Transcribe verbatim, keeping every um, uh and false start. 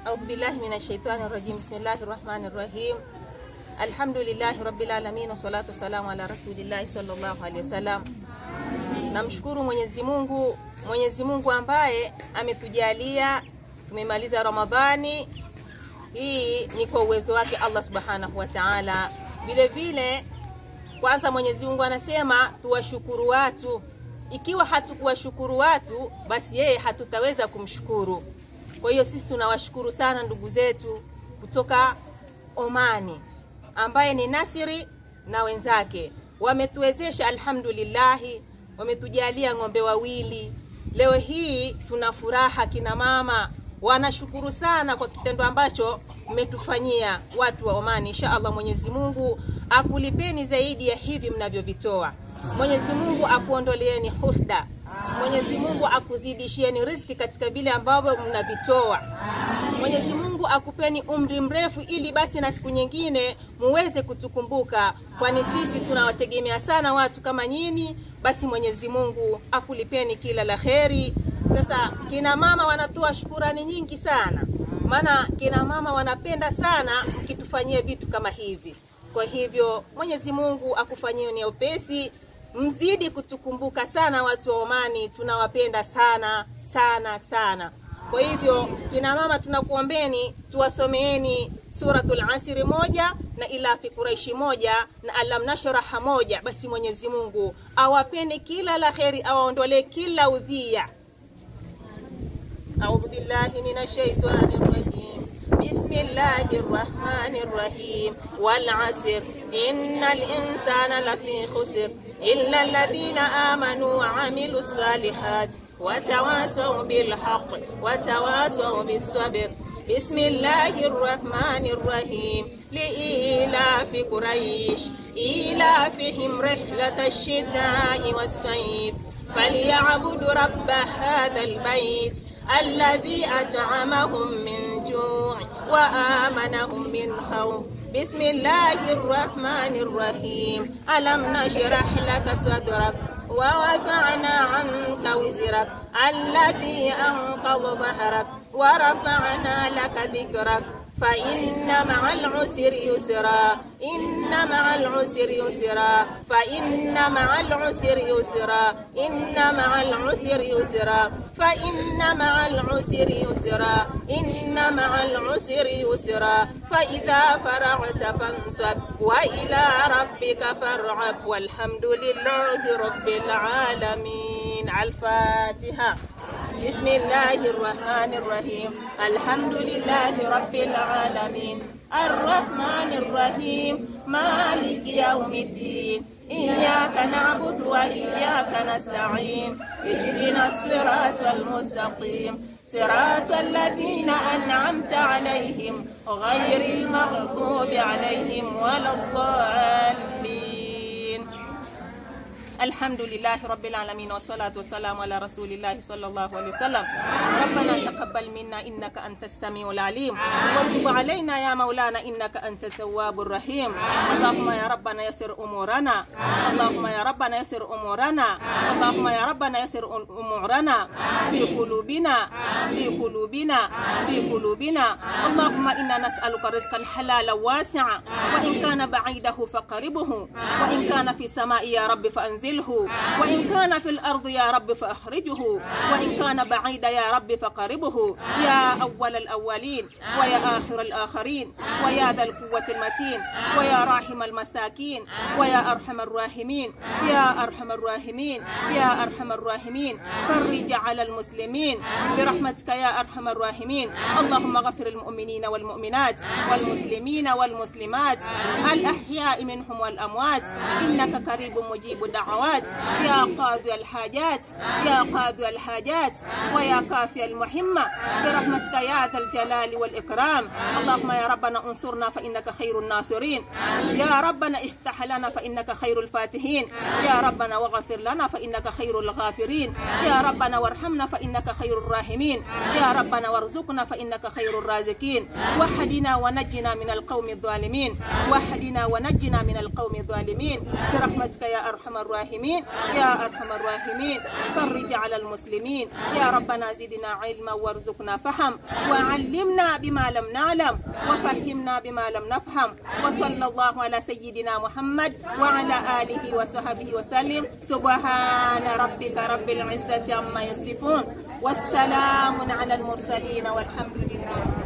أعوذ بالله من الشيطان الرجيم. بسم الله الرحمن الرحيم. الحمد لله رب العالمين والصلاة والسلام على رسول الله صلى الله عليه وسلم. Namshukuru Mwenyezi Mungu, Mwenyezi Mungu ambaye ametujalia tumemaliza Ramadhani. Hii ni kwa uwezo wake Allah Subhanahu wa Ta'ala. Vile vile kwanza Mwenyezi Mungu anasema tuwashukuru watu. Ikiwa hatukuwashukuru watu, basi yeye hatutaweza kumshukuru. Kwa hiyo sisi tunawashukuru sana ndugu zetu kutoka Omani ambaye ni Nasiri na wenzake. Wametuwezesha alhamdulillah, wametujalia ng'ombe wawili. Leo hii tuna furaha, kina mama wanashukuru sana kwa kitendo ambacho mmetufanyia watu wa Omani. Inshallah Mwenyezi Mungu akulipeni zaidi ya hivi mnavyovitoa. Mwenyezi Mungu akuondoleeni husda. Mwenyezi Mungu akuzidishieni riziki katika vile ambavyo mnavitoa. Mwenyezi Mungu akupeni umri mrefu ili basi na siku nyingine muweze kutukumbuka, kwani sisi tunawategemea sana watu kama nyinyi. Basi Mwenyezi Mungu akulipeni kila la kheri. Sasa kina mama wanatoa shukrani nyingi sana, maana kina mama wanapenda sana mkitufanyia vitu kama hivi. Kwa hivyo Mwenyezi Mungu akufanyie ni upesi, mzidi kutukumbuka sana watu wa Omani, tunawapenda sana sana sana. Kwa hivyo kina mama tunakuombeni tuwasomeeni suratul Asr moja na ila fi Quraishi moja na alam nashrah moja. Basi Mwenyezi Mungu awapeni kila la kheri, awaondolee kila udhia. A'udhu billahi minash shaitani rajim. Bismillahir rahmanir rahim. Wal 'asr innal insana lafi khusr illa alladhina amanu wa 'amilus salihati wa tawasaw bil haqqi wa tawasaw bis sabr. Bismillahir rahmanir rahim. Li'ilafi Quraish ilafihim rihlatash shita'i was sayf falyabudu rabb hadzal bayt الذي أطعمهم من جوع وآمنهم من خوف. بسم الله الرحمن الرحيم. ألم نشرح لك صدرك ووضعنا عنك وزرك الذي أنقض ظهرك ورفعنا لك ذكرك فإن مع العسر يسرا إن مع العسر يسرا فإن مع العسر يسرا إن مع العسر يسرا فإن مع العسر يسرا إن مع العسر يسرا فإذا فرغت فانصب وإلى ربك فارغب والحمد لله رب العالمين. الفاتحة. بسم الله الرحمن الرحيم. الحمد لله رب العالمين الرحمن الرحيم مالك يوم الدين إياك نعبد وإياك نستعين اهدنا الصراط المستقيم صراط الذين أنعمت عليهم غير المغضوب عليهم ولا الضالين. الحمد لله رب العالمين والصلاة والسلام على رسول الله صلى الله عليه وسلم. ربنا تقبل منا إنك أنت السميع العليم وتب علينا يا مولانا إنك أنت التواب الرحيم. اللهم يا ربنا يسر أمورنا اللهم يا ربنا يسر أمورنا اللهم يا ربنا يسر أمورنا في قلوبنا في قلوبنا في قلوبنا. اللهم إنا نسألك رزقا حلالا واسعا وإن كان بعيده فقربه وإن كان في السماء يا رب فأنزله وإن كان في الأرض يا رب فأخرجه وإن كان بعيدا يا رب فقربه يا أول الأولين ويا آخر الآخرين ويا ذا القوة المتين ويا راحم المساكين ويا أرحم الراحمين يا أرحم الراحمين يا أرحم الراحمين. فرج على المسلمين برحمتك يا أرحم الراحمين. اللهم غفر المؤمنين والمؤمنات والمسلمين والمسلمات الأحياء منهم والأموات إنك قريب مجيب الدعوات يا قاضي الحاجات يا قاضي الحاجات ويا كافي المحمة برحمتك يا ذا الجلال والإكرام. اللهم يا ربنا انصرنا فإنك خير الناصرين يا ربنا افتح لنا فإنك خير الفاتحين يا ربنا واغفر لنا فإنك خير الغافرين يا ربنا وارحمنا فإنك خير الراحمين يا ربنا وارزقنا فإنك خير الرازقين. وحدنا ونجنا من القوم الظالمين وحدنا ونجنا من القوم الظالمين برحمتك يا أرحم الراحمين الراحمين يا أرحم الراحمين. فرج على المسلمين يا ربنا. زدنا علما وارزقنا فهم، وعلمنا بما لم نعلم، وفهمنا بما لم نفهم. وصلى الله على سيدنا محمد وعلى آله وصحبه وسلم. سبحان ربك رب العزة عما يصفون، والسلام على المرسلين، والحمد لله.